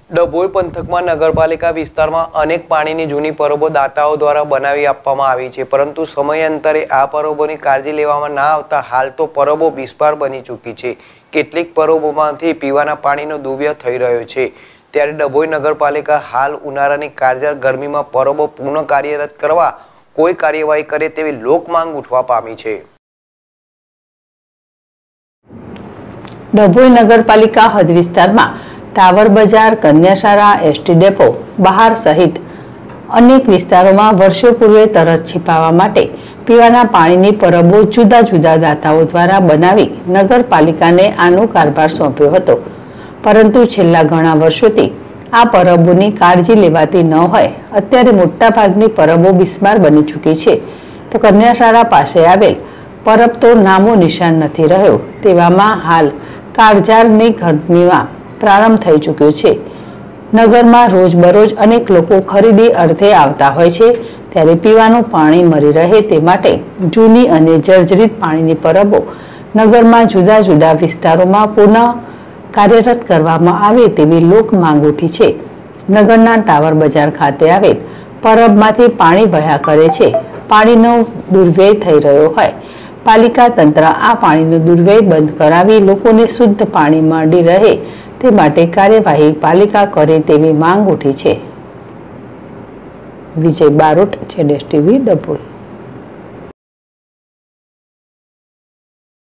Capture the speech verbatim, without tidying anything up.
ડભોઈ પંથકમાં નગરપાલિકા વિસ્તારમાં અનેક પાણીની જૂની પરબો દાતાઓ દ્વારા બનાવી આપવામાં આવી છે, પરંતુ સમયાંતરે આ પરબોની કાળજી લેવામાં ના આવતા હાલ તો પરબો બિસ્માર બની ચૂકી છે। કેટલીક પરબોમાંથી પીવાના પાણીનો દુર્વ્યય થઈ રહ્યો છે, ત્યારે ડભોઈ નગરપાલિકા હાલ ઉનાળાની કાળઝાળ ગરમીમાં પરબો પુનઃ કાર્યરત કરવા કોઈ કાર્યવાહી કરે તેવી લોક માંગ ઉઠવા પામી છે। ડભોઈ નગરપાલિકા હદ વિસ્તારમાં टावर बजार, कन्याशाला, एसटी डेपो बहार सहित अनेक विस्तारों वर्षो पूर्वे तरस छीपावा माटे पीवाना पाणीनी परबो जुदा जुदा दाताओ द्वारा बनावी नगरपालिकाने आनो कारभार सौंप्यो हतो, परंतु छेल्ला घणा वर्षोथी आ परबोनी काळजी लेवाती न होय अत्यारे मोटा भागनी परबो बिस्मार बनी चूकी छे, तो कन्याशाला पासे आवेल परब तो नामो निशान नथी रह्यो। तेवामां हाल काळझाळनी गरमीमां प्रारंभ थई चूक्यो छे। नगरमां रोजबरोज अनेक लोको खरीदी अर्थे आवता होय छे, त्यारे पीवानुं पाणी मळी रहे ते माटे जूनी अने जर्जरित पाणीनी परबो नगरमां जुदा जुदा विस्तारोमां पुनः कार्यरत करवामां आवे तेवी लोक मांग उठी छे। नगरना टावर बजार खाते आवेल परबमांथी पाणी वह्या करे छे। पाणीनो दुर्व्यय थई रह्यो होय पालिका तंत्र आ पाणीनो दुर्व्यय बंध करावी लोकोने शुद्ध पाणी मळी रहे ते माटे कार्यवाही पालिका करे तेवी मांग उठी छे। विजय बारोट, जेडेस टीवी, डभोई।